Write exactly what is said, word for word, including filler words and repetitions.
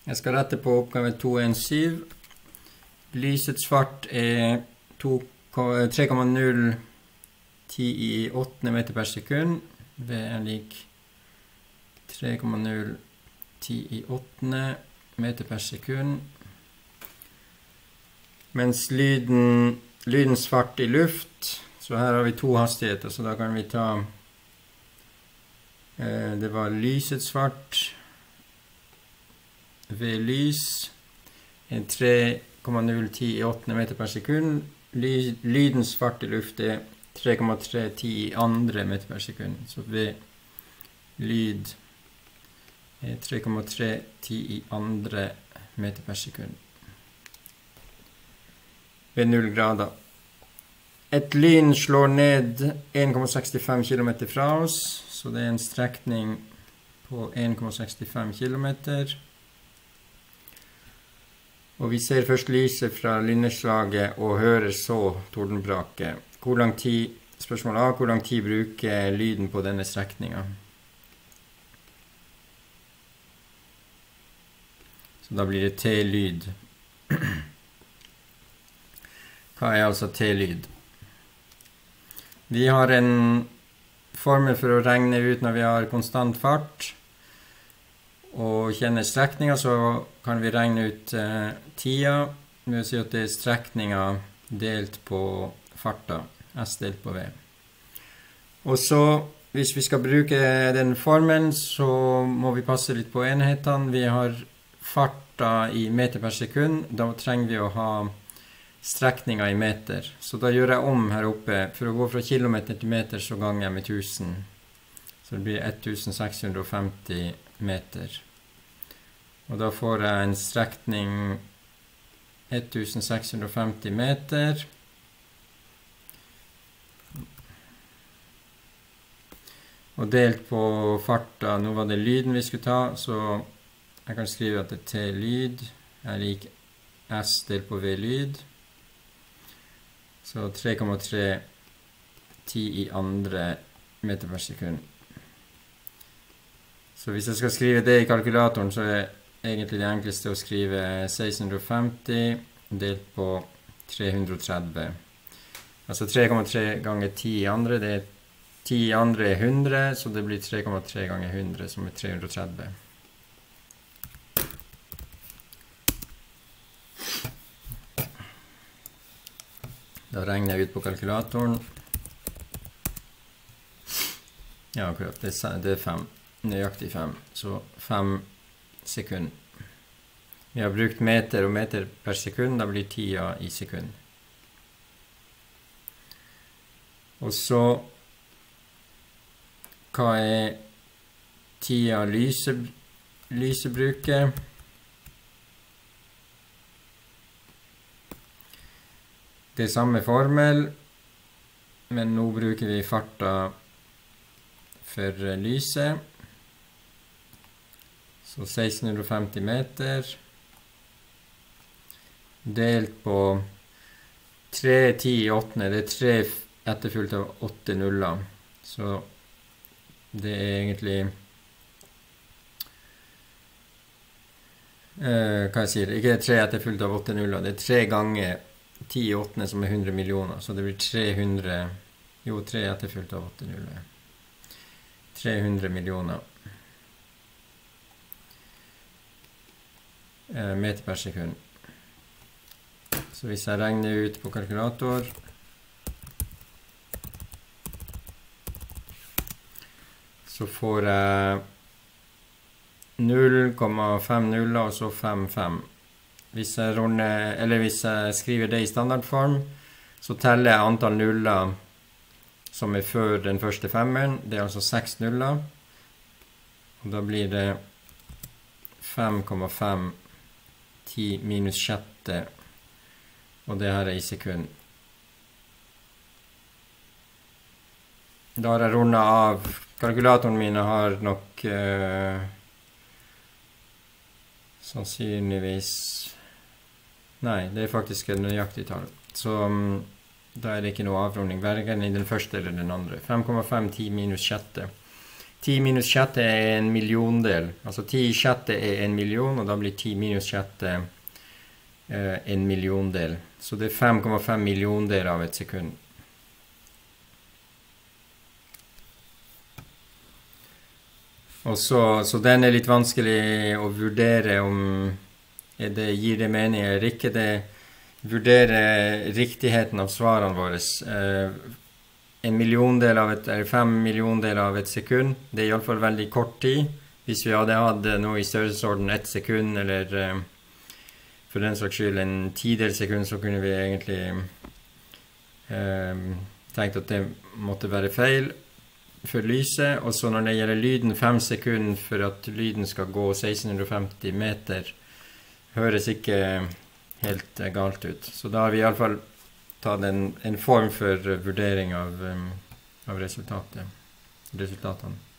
Jeg skal rette på oppgave to punkt en syv. Lysets fart er tre komma null ti i åttende meter per sekund. V er lik tre komma null ti i åttende meter per sekund. Mens lyden, lydens fart i luft, så her har vi to hastigheter, så da kan vi ta, eh, det var lysets fart, ved lys, er tre komma null ti i åttende meter per sekund. Ly, lydens fart i luft er tre komma tre ti i andre meter per sekund, så ved lyd er tre komma tre ti i andre meter per sekund. Ved null grader. Et lyn slår ned en komma sekstifem kilometer fra oss, så det er en strekning på en komma sekstifem kilometer. Og vi ser først lyset fra lynnedslaget og hører så tordenbraket. Hvor lang tid, spørsmål A, hvor lang tid bruker lyden på denne strekningen? Så da blir det T-lyd. Hva er altså T-lyd? Vi har en formel for å regne ut når vi har konstant fart, og kjenner strekninger, så kan vi regne ut eh, tida, ved å si at det er strekninger delt på farta, S delt på V. Og så, hvis vi skal bruke den formelen, så må vi passe litt på enhetene. Vi har farta i meter per sekund, da trenger vi å ha strekninger i meter. Så da gjør jeg om her oppe, for å gå fra kilometer til meter, så ganger jeg med tusen. Så det blir ett tusen seks hundre og femti meter. Og da får jeg en strekning ett tusen seks hundre og femti meter. Og delt på farta, nå var det lyden vi skulle ta, så jeg kan skrive at det er T-lyd er lik S delt på V-lyd. Så tre komma tre ti i andre meter per sekund. Så hvis jeg skal skrive det i kalkulatoren, så er egentlig det enkleste å skrive seksten femti delt på tre hundre og tretti. Altså tre komma tre ganger ti i andre, det er ti i andre er hundre, så det blir tre komma tre ganger hundre, som er tre hundre og tretti. Da regner jeg ut på kalkulatoren. Ja, akkurat, det er fem. Nøyaktig fem. Så fem sekund. Vi har brukt meter og meter per sekund, da blir tida i sekund. Og så, hva er tida lyse, lysebruket? Det er samme formel, men nå bruker vi farta for lyset. Så seksten femti meter delt på tre ti i åttende, det er tre etterfulgt av åtte nuller. Så det er egentlig, uh, hva jeg sier, ikke tre etterfulgt av åtte nuller, det er tre ganger ti i åttende som er hundre millioner, så det blir tre hundre, jo tre etterfulgt av åtte nuller. tre hundre millioner uh, meter per sekund. Så hvis jeg regner ut på kalkulator, så får jeg null komma fem nuller og så fem fem. Hvis jeg, runder, eller hvis jeg skriver det i standardform, så teller jeg antall nuller som er før den første femmeren. Det er altså seks nuller. Og da blir det fem komma fem ti minus sjette, og det her er i sekund. Da har jeg rundet av. Kalkulatoren mine har nok uh, sannsynligvis, nei, det er faktisk et nøyaktig tall. Så um, da er det ikke noe avrunding, hverken i den første eller den andre. fem komma fem ti minus sjette. ti minus sjette er en milliondel. Altså ti sjette er en million, og da blir ti minus sjette eh, en milliondel. Så det er fem komma fem milliondeler av et sekund. Og så, så den er litt vanskelig å vurdere om det gir det mening eller ikke. Det vurderer riktigheten av svarene våre. Eh, en milliondel av et, eller fem milliondeler av et sekund, det er i alle fall veldig kort tid. Hvis vi hadde hatt noe i størrelsesorden ett sekund, eller eh, for den slags skyld en tidel sekund, så kunne vi egentlig eh, tenkt at det måtte være feil for lyset. Og så når det gjelder lyden, fem sekunder for at lyden skal gå seksten femti meter, høres ikke helt galt ut. Så da har vi i alle fall tatt en, en form for vurdering av, um, av resultatet, resultatene.